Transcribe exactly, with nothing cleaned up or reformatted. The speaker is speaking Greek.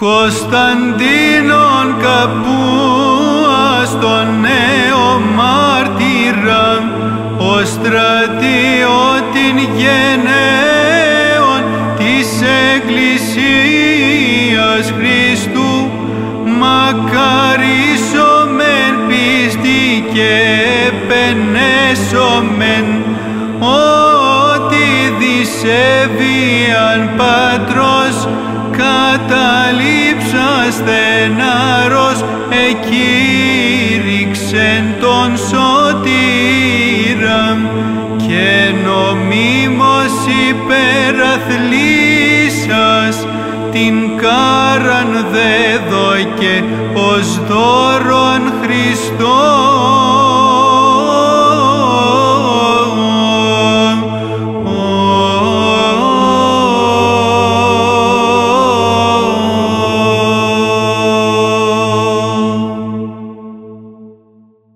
Κωνσταντίνον Καπούας τον νέο μάρτυρα, ο στρατιώτην γενναίων της Εκκλησίας Χριστού, μακαρίσομεν πίστη και επενέσομεν, ότι δισεβίαν Πατρός καταλήψα στενάρος εκήρυξεν τον σωτήραν και νομίμως υπεραθλήσας την κάραν δέδωκε ως δώρον Χριστό.